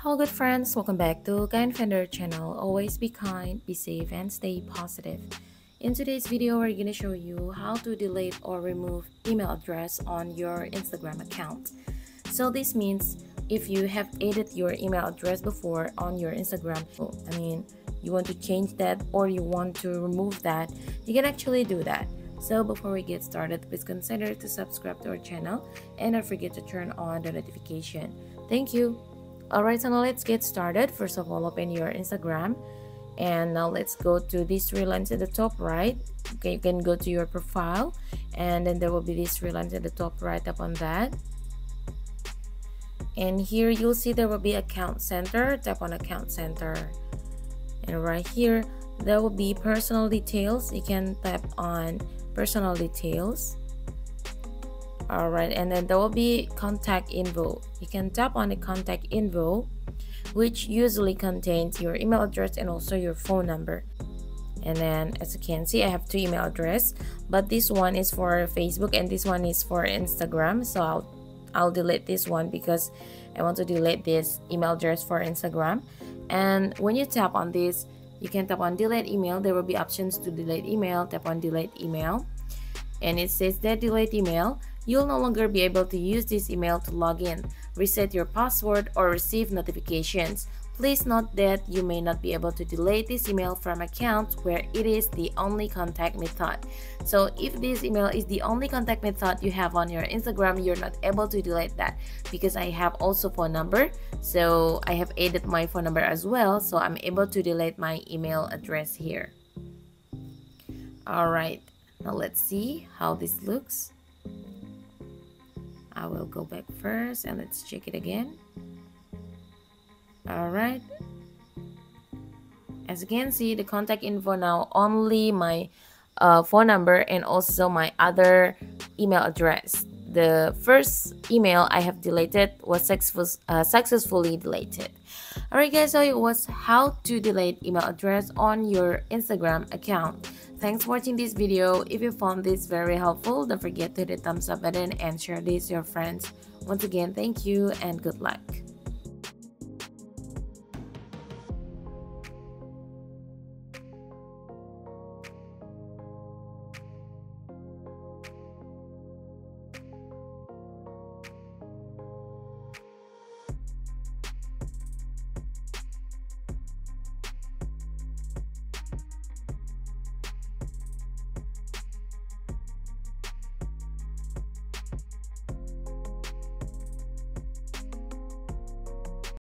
Hello good friends, welcome back to Kind Fender channel. Always be kind, be safe and stay positive. In today's video, we're going to show you how to delete or remove email address on your Instagram account. So this means if you have edited your email address before on your Instagram, you want to change that or you want to remove that, you can actually do that. So before we get started, please consider to subscribe to our channel and don't forget to turn on the notification. Thank you. Alright, so now let's get started. First of all, open your Instagram and now let's go to these three lines at the top right. Okay, you can go to your profile and then there will be these three lines at the top right. Tap on that, and here you'll see there will be account center. Tap on account center, and right here there will be personal details. You can tap on personal details. Alright, and then there will be contact info. You can tap on the contact info, which usually contains your email address and also your phone number. And then as you can see, I have two email address, but this one is for Facebook and this one is for Instagram. So I'll delete this one because I want to delete this email address for Instagram. And when you tap on this, you can tap on delete email. There will be options to delete email. Tap on delete email, and it says that delete email. You'll no longer be able to use this email to log in, reset your password, or receive notifications. Please note that you may not be able to delete this email from accounts where it is the only contact method. So if this email is the only contact method you have on your Instagram, you're not able to delete that, because I have also phone number. So I have added my phone number as well, so I'm able to delete my email address here. Alright, now let's see how this looks. I will go back first and let's check it again. Alright, as you can see, the contact info now only my phone number and also my other email address. The first email I have deleted was successfully deleted. Alright guys, so it was how to delete email address on your Instagram account. Thanks for watching this video. If you found this very helpful, don't forget to hit the thumbs up button and share this with your friends. Once again, thank you and good luck.